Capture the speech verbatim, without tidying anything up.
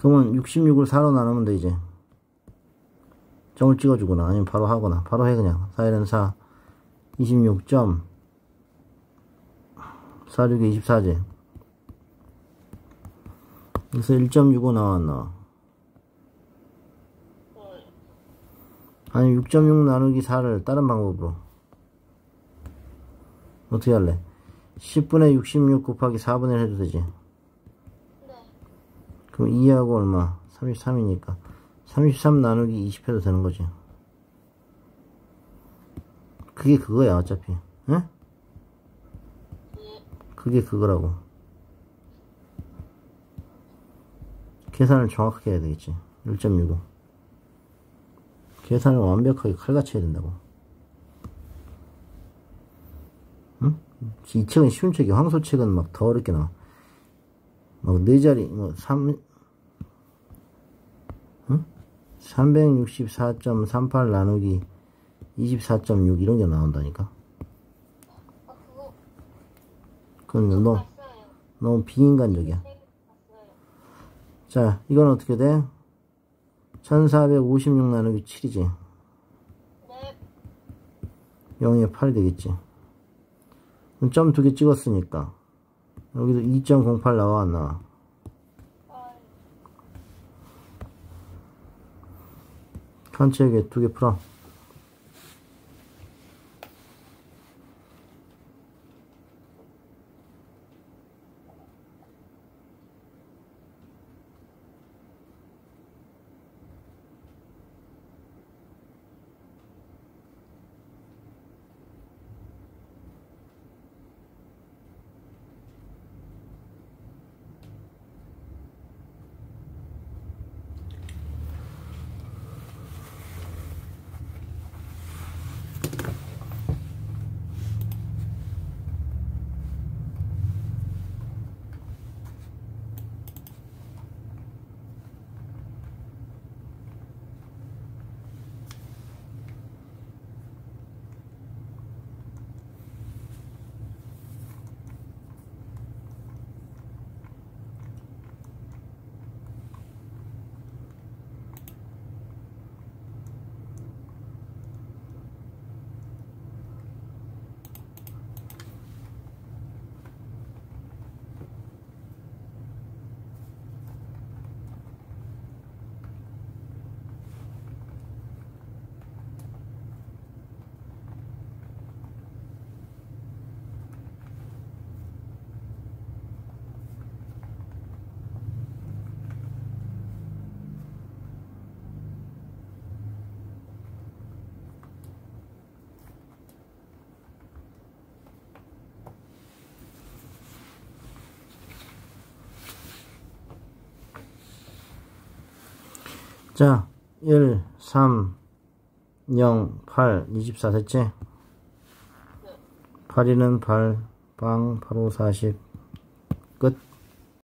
그러면 육십육을 사로 나누면 돼, 이제. 점을 찍어주거나, 아니면 바로 하거나, 바로 해, 그냥. 사, 일은 사, 이십육 점, 사, 육에 이십사지. 그래서 일 점 육오 나왔나? 아니, 육 점 육 나누기 사를 다른 방법으로. 어떻게 할래? 십분의 육십육 곱하기 사분의 일 해도 되지? 네. 그럼 이하고 얼마? 삼십삼이니까. 삼십삼 나누기 이십 해도 되는 거지. 그게 그거야, 어차피. 응? 네. 그게 그거라고. 계산을 정확하게 해야 되겠지. 일 점 육오. 계산을 완벽하게 칼같이 해야 된다고. 응? 이 책은 쉬운 책이야. 황소책은 막 더 어렵게 나와. 막 네 자리, 뭐, 삼, 응? 삼백육십사 점 삼팔 나누기 이십사 점 육 이런 게 나온다니까. 아, 그거. 그건 너, 너무 비인간적이야. 자, 이건 어떻게 돼? 천사백오십육 나누기 칠이지. 네. 영에 팔이 되겠지. 그럼 점 두 개 찍었으니까. 여기도 이 점 공팔 나와, 안 나와? 전체에게 두 개 풀어. 자, 일, 삼, 영, 팔, 이십사 됐지? 네. 팔, 일은 팔, 방, 팔, 오, 사십. 끝.